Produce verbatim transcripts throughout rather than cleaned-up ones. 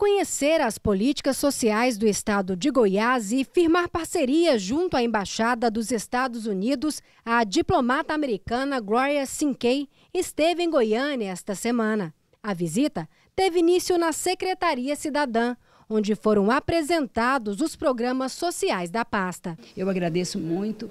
conhecer as políticas sociais do estado de Goiás e firmar parceria junto à Embaixada dos Estados Unidos, a diplomata americana Gloria Sinkey esteve em Goiânia esta semana. A visita teve início na Secretaria Cidadã, onde foram apresentados os programas sociais da pasta. Eu agradeço muito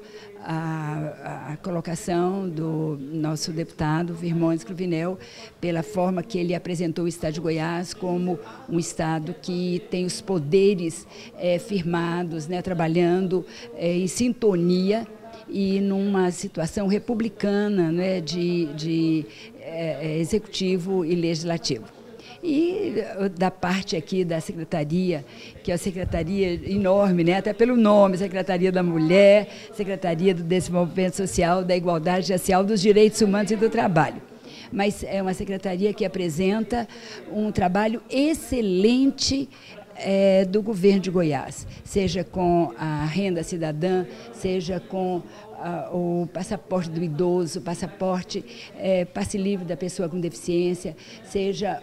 a, a colocação do nosso deputado Virmondes Cruvinel pela forma que ele apresentou o estado de Goiás como um estado que tem os poderes é, firmados, né, trabalhando é, em sintonia e numa situação republicana, né, de, de é, executivo e legislativo. E da parte aqui da Secretaria, que é uma secretaria enorme, né? Até pelo nome, Secretaria da Mulher, Secretaria do Desenvolvimento Social, da Igualdade Racial, dos Direitos Humanos e do Trabalho. Mas é uma secretaria que apresenta um trabalho excelente É, do governo de Goiás, seja com a renda cidadã, seja com a, o passaporte do idoso, o passaporte é, passe livre da pessoa com deficiência, seja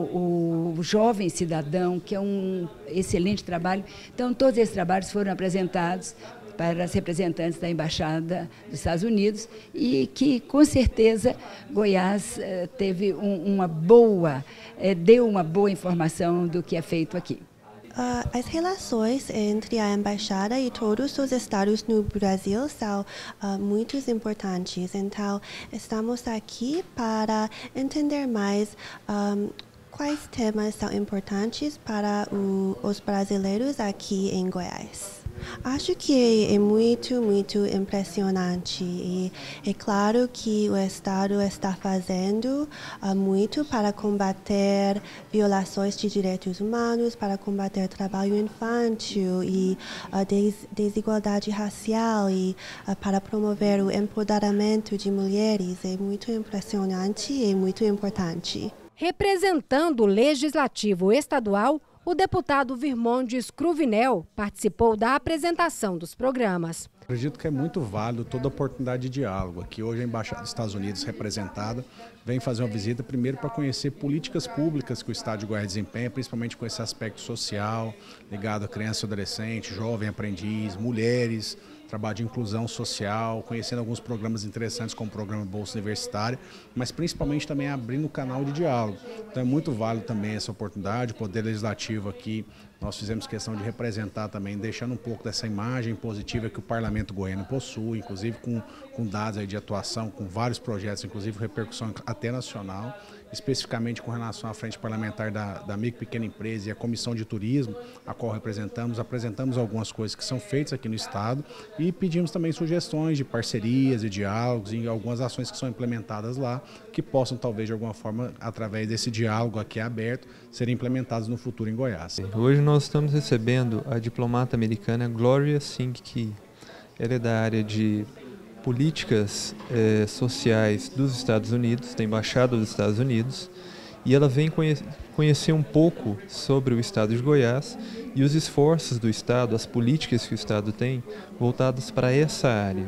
o, o jovem cidadão, que é um excelente trabalho. Então, todos esses trabalhos foram apresentados para as representantes da Embaixada dos Estados Unidos e que, com certeza, Goiás eh, teve um, uma boa, eh, deu uma boa informação do que é feito aqui. Uh, as relações entre a Embaixada e todos os estados no Brasil são uh, muito importantes. Então, estamos aqui para entender mais um, quais temas são importantes para o, os brasileiros aqui em Goiás. Acho que é muito, muito impressionante e é claro que o Estado está fazendo uh, muito para combater violações de direitos humanos, para combater trabalho infantil e uh, des desigualdade racial e uh, para promover o empoderamento de mulheres. É muito impressionante e muito importante. Representando o Legislativo Estadual, o deputado Virmondes Cruvinel participou da apresentação dos programas. Acredito que é muito válido toda a oportunidade de diálogo. Aqui hoje a Embaixada dos Estados Unidos representada vem fazer uma visita primeiro para conhecer políticas públicas que o estado de Goiás desempenha, principalmente com esse aspecto social, ligado a criança e adolescente, jovem aprendiz, mulheres, trabalho de inclusão social, conhecendo alguns programas interessantes como o programa Bolsa Universitária, mas principalmente também abrindo o canal de diálogo. Então é muito válido também essa oportunidade, o Poder Legislativo aqui, nós fizemos questão de representar também, deixando um pouco dessa imagem positiva que o Parlamento goiano possui, inclusive com, com dados aí de atuação, com vários projetos, inclusive repercussão até nacional, especificamente com relação à frente parlamentar da, da micro e pequena empresa e a Comissão de Turismo, a qual representamos, apresentamos algumas coisas que são feitas aqui no Estado e pedimos também sugestões de parcerias e diálogos e algumas ações que são implementadas lá, que possam talvez de alguma forma, através desse diálogo aqui aberto, serem implementadas no futuro em Goiás. Hoje nós estamos recebendo a diplomata americana Gloria Sinkey. Ela é da área de políticas eh, sociais dos Estados Unidos, da Embaixada dos Estados Unidos, e ela vem conhe conhecer um pouco sobre o estado de Goiás e os esforços do estado, as políticas que o estado tem voltadas para essa área.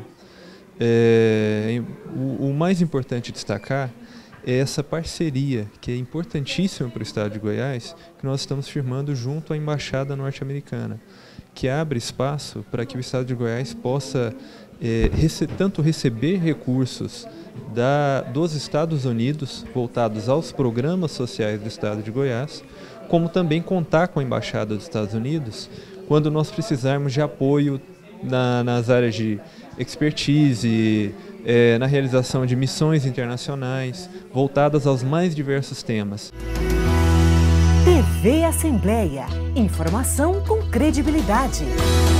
É, o, o mais importante destacar é essa parceria, que é importantíssima para o estado de Goiás, que nós estamos firmando junto à Embaixada norte-americana, que abre espaço para que o estado de Goiás possa é, rece tanto receber recursos da, dos Estados Unidos voltados aos programas sociais do estado de Goiás, como também contar com a Embaixada dos Estados Unidos quando nós precisarmos de apoio na, nas áreas de expertise, é, na realização de missões internacionais voltadas aos mais diversos temas. T V Assembleia. Informação com credibilidade.